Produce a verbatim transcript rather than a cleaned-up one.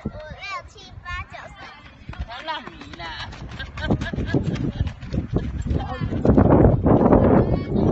五六七八九十。 他烂米啦。